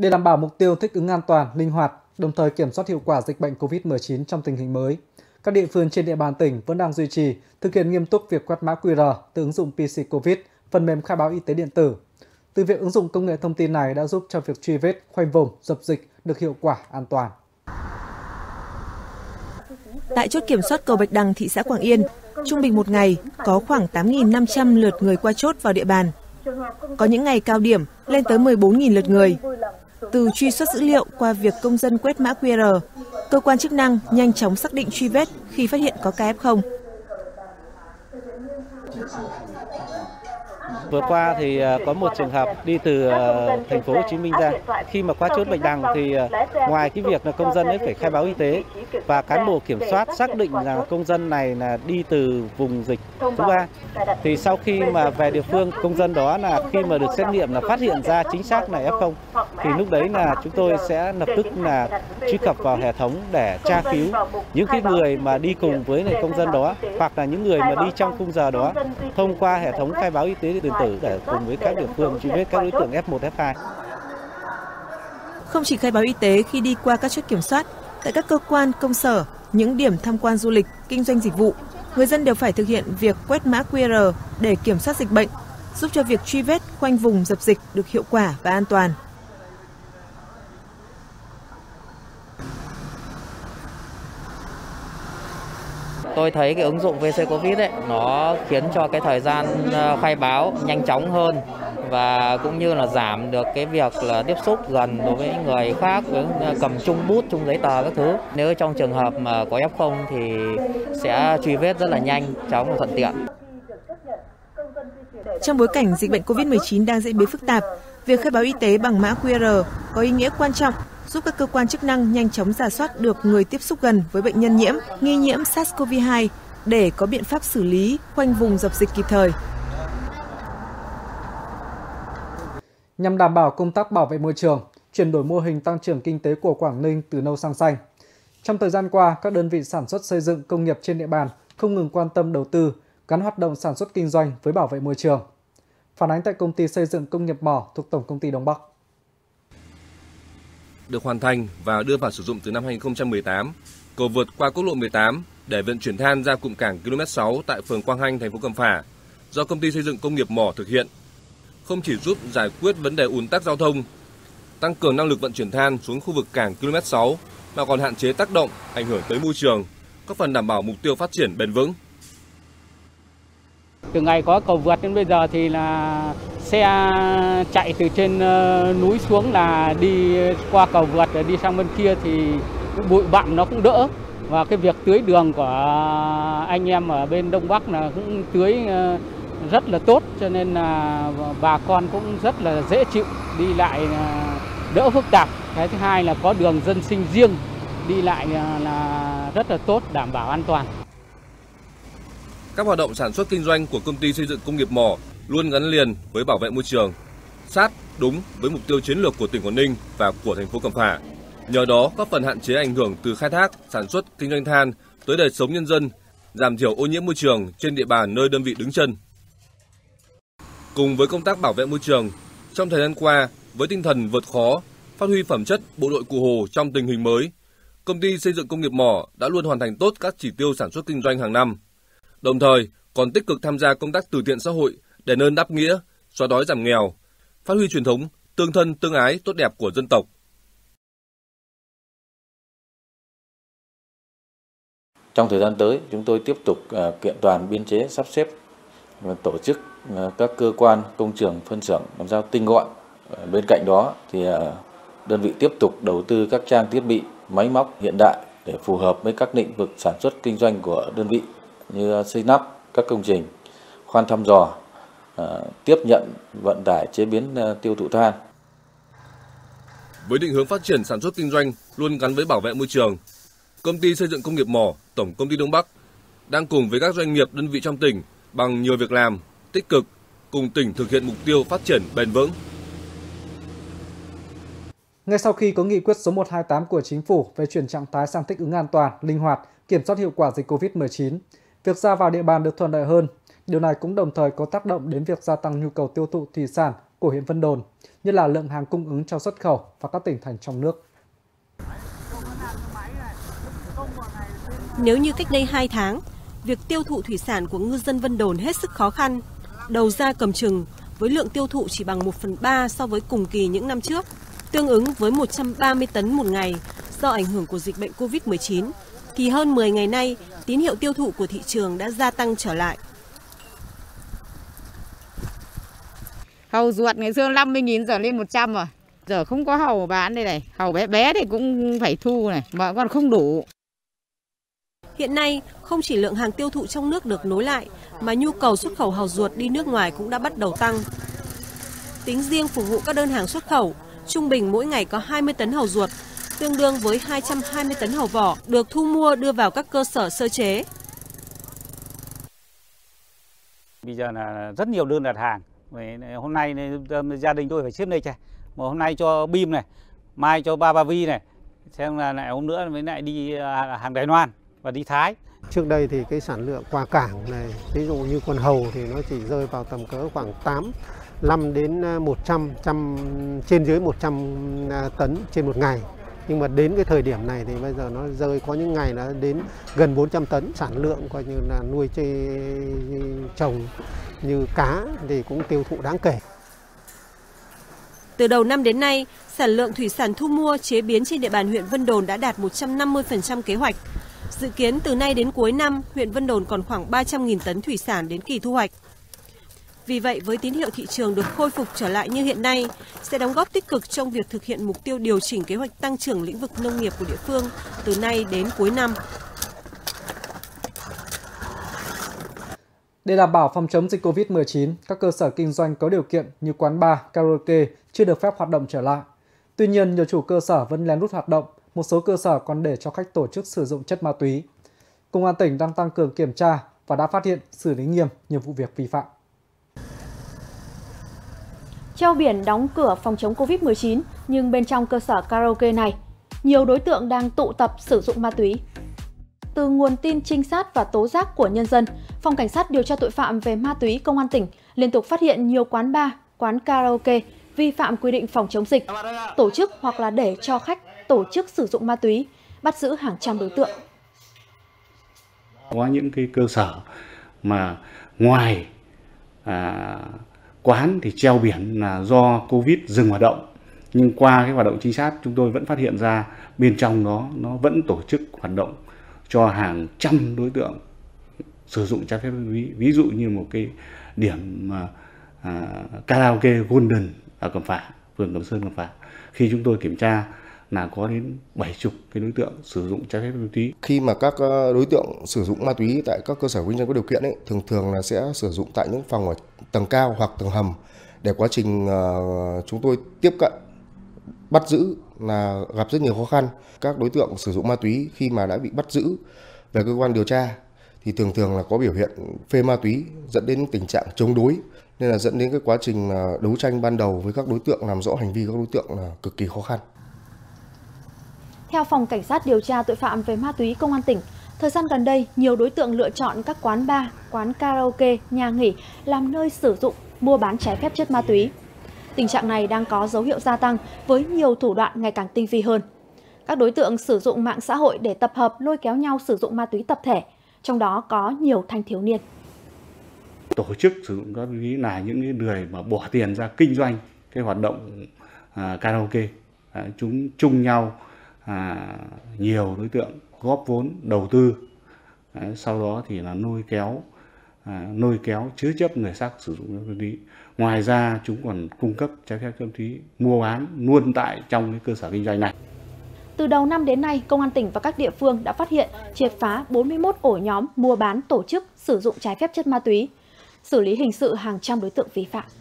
Để đảm bảo mục tiêu thích ứng an toàn, linh hoạt, đồng thời kiểm soát hiệu quả dịch bệnh COVID-19 trong tình hình mới, các địa phương trên địa bàn tỉnh vẫn đang duy trì thực hiện nghiêm túc việc quét mã QR từ ứng dụng PC COVID, phần mềm khai báo y tế điện tử. Từ việc ứng dụng công nghệ thông tin này đã giúp cho việc truy vết, khoanh vùng, dập dịch được hiệu quả, an toàn. Tại chốt kiểm soát cầu Bạch Đằng, thị xã Quảng Yên, trung bình một ngày có khoảng 8.500 lượt người qua chốt vào địa bàn. Có những ngày cao điểm lên tới 14.000 lượt người. Từ truy xuất dữ liệu qua việc công dân quét mã QR, cơ quan chức năng nhanh chóng xác định truy vết khi phát hiện có ca F0. Vừa qua thì có một trường hợp đi từ thành phố Hồ Chí Minh ra, khi mà qua chốt Bạch Đằng thì ngoài cái việc là công dân ấy phải khai báo y tế và cán bộ kiểm soát xác định là công dân này là đi từ vùng dịch thứ 3, thì sau khi mà về địa phương, công dân đó là khi mà được xét nghiệm là phát hiện ra chính xác là F0, thì lúc đấy là chúng tôi sẽ lập tức là truy cập vào hệ thống để tra cứu những cái người mà đi cùng với này công dân đó, hoặc là những người mà đi trong khung giờ đó, thông qua hệ thống khai báo y tế điện tử để cùng với các địa phương truy vết các đối tượng F1, F2. Không chỉ khai báo y tế khi đi qua các chốt kiểm soát, tại các cơ quan, công sở, những điểm tham quan du lịch, kinh doanh dịch vụ, người dân đều phải thực hiện việc quét mã QR để kiểm soát dịch bệnh, giúp cho việc truy vết, khoanh vùng, dập dịch được hiệu quả và an toàn. Tôi thấy cái ứng dụng VC Covid ấy, nó khiến cho cái thời gian khai báo nhanh chóng hơn và cũng như là giảm được cái việc là tiếp xúc gần đối với người khác, với cầm chung bút, chung giấy tờ các thứ. Nếu trong trường hợp mà có F0 thì sẽ truy vết rất là nhanh chóng và thuận tiện. Trong bối cảnh dịch bệnh COVID-19 đang diễn biến phức tạp, việc khai báo y tế bằng mã QR có ý nghĩa quan trọng giúp các cơ quan chức năng nhanh chóng rà soát được người tiếp xúc gần với bệnh nhân nhiễm, nghi nhiễm SARS-CoV-2 để có biện pháp xử lý, khoanh vùng dập dịch kịp thời. Nhằm đảm bảo công tác bảo vệ môi trường, chuyển đổi mô hình tăng trưởng kinh tế của Quảng Ninh từ nâu sang xanh. Trong thời gian qua, các đơn vị sản xuất xây dựng công nghiệp trên địa bàn không ngừng quan tâm đầu tư, gắn hoạt động sản xuất kinh doanh với bảo vệ môi trường. Phản ánh tại công ty xây dựng công nghiệp mỏ thuộc Tổng công ty Đông Bắc. Được hoàn thành và đưa vào sử dụng từ năm 2018, cầu vượt qua quốc lộ 18 để vận chuyển than ra cụm cảng km 6 tại phường Quang Hanh, thành phố Cẩm Phả do công ty xây dựng công nghiệp mỏ thực hiện, không chỉ giúp giải quyết vấn đề ùn tắc giao thông, tăng cường năng lực vận chuyển than xuống khu vực cảng km 6 mà còn hạn chế tác động ảnh hưởng tới môi trường, góp phần đảm bảo mục tiêu phát triển bền vững. Từ ngày có cầu vượt đến bây giờ thì là xe chạy từ trên núi xuống là đi qua cầu vượt rồi đi sang bên kia thì bụi bặm nó cũng đỡ, và cái việc tưới đường của anh em ở bên Đông Bắc là cũng tưới rất là tốt, cho nên là bà con cũng rất là dễ chịu, đi lại đỡ phức tạp. Cái thứ hai là có đường dân sinh riêng, đi lại là rất là tốt, đảm bảo an toàn. Các hoạt động sản xuất kinh doanh của công ty xây dựng công nghiệp mỏ luôn gắn liền với bảo vệ môi trường, sát đúng với mục tiêu chiến lược của tỉnh Quảng Ninh và của thành phố Cẩm Phả. Nhờ đó góp phần hạn chế ảnh hưởng từ khai thác, sản xuất, kinh doanh than tới đời sống nhân dân, giảm thiểu ô nhiễm môi trường trên địa bàn nơi đơn vị đứng chân. Cùng với công tác bảo vệ môi trường, trong thời gian qua, với tinh thần vượt khó, phát huy phẩm chất bộ đội Cụ Hồ trong tình hình mới, công ty xây dựng công nghiệp mỏ đã luôn hoàn thành tốt các chỉ tiêu sản xuất kinh doanh hàng năm. Đồng thời còn tích cực tham gia công tác từ thiện xã hội, đền ơn đáp nghĩa, xóa đói giảm nghèo, phát huy truyền thống tương thân tương ái tốt đẹp của dân tộc. Trong thời gian tới, chúng tôi tiếp tục kiện toàn biên chế, sắp xếp và tổ chức các cơ quan, công trường, phân xưởng làm sao tinh gọn. Bên cạnh đó thì đơn vị tiếp tục đầu tư các trang thiết bị, máy móc hiện đại để phù hợp với các lĩnh vực sản xuất kinh doanh của đơn vị như xây lắp các công trình, khoan thăm dò, tiếp nhận, vận tải, chế biến, tiêu thụ than. Với định hướng phát triển sản xuất kinh doanh luôn gắn với bảo vệ môi trường, công ty xây dựng công nghiệp mỏ Tổng công ty Đông Bắc đang cùng với các doanh nghiệp, đơn vị trong tỉnh bằng nhiều việc làm tích cực cùng tỉnh thực hiện mục tiêu phát triển bền vững. Ngay sau khi có nghị quyết số 128 của Chính phủ về chuyển trạng thái sang thích ứng an toàn, linh hoạt, kiểm soát hiệu quả dịch COVID-19, việc ra vào địa bàn được thuận lợi hơn. Điều này cũng đồng thời có tác động đến việc gia tăng nhu cầu tiêu thụ thủy sản của huyện Vân Đồn, như là lượng hàng cung ứng cho xuất khẩu và các tỉnh thành trong nước. Nếu như cách đây 2 tháng, việc tiêu thụ thủy sản của ngư dân Vân Đồn hết sức khó khăn, đầu ra cầm chừng với lượng tiêu thụ chỉ bằng 1/3 so với cùng kỳ những năm trước, tương ứng với 130 tấn một ngày do ảnh hưởng của dịch bệnh Covid-19, thì hơn 10 ngày nay, tín hiệu tiêu thụ của thị trường đã gia tăng trở lại. Hàu ruột ngày xưa 50.000 giờ lên 100 rồi. Giờ không có hàu bán đây này. Hàu bé bé thì cũng phải thu này, mà còn không đủ. Hiện nay, không chỉ lượng hàng tiêu thụ trong nước được nối lại, mà nhu cầu xuất khẩu hàu ruột đi nước ngoài cũng đã bắt đầu tăng. Tính riêng phục vụ các đơn hàng xuất khẩu, trung bình mỗi ngày có 20 tấn hàu ruột, tương đương với 220 tấn hàu vỏ được thu mua đưa vào các cơ sở sơ chế. Bây giờ là rất nhiều đơn đặt hàng. Hôm nay gia đình tôi phải ship đây, mà hôm nay cho Bim này, mai cho Ba Vi này, xem là lại hôm nữa mới lại đi hàng Đài Loan và đi Thái. Trước đây thì cái sản lượng qua cảng này, ví dụ như con hàu thì nó chỉ rơi vào tầm cỡ khoảng 85 đến 100, trên dưới 100 tấn trên một ngày. Nhưng mà đến cái thời điểm này thì bây giờ nó rơi, có những ngày nó đến gần 400 tấn. Sản lượng coi như là nuôi trồng như cá thì cũng tiêu thụ đáng kể. Từ đầu năm đến nay, sản lượng thủy sản thu mua chế biến trên địa bàn huyện Vân Đồn đã đạt 150% kế hoạch. Dự kiến từ nay đến cuối năm, huyện Vân Đồn còn khoảng 300.000 tấn thủy sản đến kỳ thu hoạch. Vì vậy, với tín hiệu thị trường được khôi phục trở lại như hiện nay, sẽ đóng góp tích cực trong việc thực hiện mục tiêu điều chỉnh kế hoạch tăng trưởng lĩnh vực nông nghiệp của địa phương từ nay đến cuối năm. Để đảm bảo phòng chống dịch Covid-19, các cơ sở kinh doanh có điều kiện như quán bar, karaoke chưa được phép hoạt động trở lại. Tuy nhiên, nhiều chủ cơ sở vẫn lén lút hoạt động, một số cơ sở còn để cho khách tổ chức sử dụng chất ma túy. Công an tỉnh đang tăng cường kiểm tra và đã phát hiện xử lý nghiêm nhiều vụ việc vi phạm. Treo biển đóng cửa phòng chống Covid-19, nhưng bên trong cơ sở karaoke này, nhiều đối tượng đang tụ tập sử dụng ma túy. Từ nguồn tin trinh sát và tố giác của nhân dân, Phòng Cảnh sát điều tra tội phạm về ma túy Công an tỉnh liên tục phát hiện nhiều quán bar, quán karaoke vi phạm quy định phòng chống dịch, tổ chức hoặc là để cho khách tổ chức sử dụng ma túy, bắt giữ hàng trăm đối tượng. Có những cái cơ sở mà ngoài quán thì treo biển là do Covid dừng hoạt động, nhưng qua cái hoạt động trinh sát chúng tôi vẫn phát hiện ra bên trong đó nó vẫn tổ chức hoạt động cho hàng trăm đối tượng sử dụng trái phép ma túy. Ví dụ như một cái điểm karaoke Golden ở Cẩm Phả, phường Cẩm Sơn, Cẩm Phả, khi chúng tôi kiểm tra là có đến 70 cái đối tượng sử dụng trái phép ma túy. Khi mà các đối tượng sử dụng ma túy tại các cơ sở kinh doanh có điều kiện ấy, thường là sẽ sử dụng tại những phòng ở tầng cao hoặc tầng hầm, để quá trình chúng tôi tiếp cận bắt giữ là gặp rất nhiều khó khăn. Các đối tượng sử dụng ma túy khi mà đã bị bắt giữ về cơ quan điều tra thì thường là có biểu hiện phê ma túy, dẫn đến tình trạng chống đối, nên là dẫn đến cái quá trình đấu tranh ban đầu với các đối tượng, làm rõ hành vi các đối tượng là cực kỳ khó khăn. Theo Phòng Cảnh sát điều tra tội phạm về ma túy Công an tỉnh, thời gian gần đây, nhiều đối tượng lựa chọn các quán bar, quán karaoke, nhà nghỉ làm nơi sử dụng, mua bán trái phép chất ma túy. Tình trạng này đang có dấu hiệu gia tăng với nhiều thủ đoạn ngày càng tinh vi hơn. Các đối tượng sử dụng mạng xã hội để tập hợp lôi kéo nhau sử dụng ma túy tập thể, trong đó có nhiều thanh thiếu niên. Tổ chức sử dụng ma túy là những người mà bỏ tiền ra kinh doanh cái hoạt động karaoke. Chúng chung nhau nhiều đối tượng góp vốn đầu tư, sau đó thì là lôi kéo chứa chấp người khác sử dụng ma túy. Ngoài ra chúng còn cung cấp trái phép chất ma túy, mua bán luôn tại trong cái cơ sở kinh doanh này. Từ đầu năm đến nay, Công an tỉnh và các địa phương đã phát hiện, triệt phá 41 ổ nhóm mua bán, tổ chức sử dụng trái phép chất ma túy, xử lý hình sự hàng trăm đối tượng vi phạm.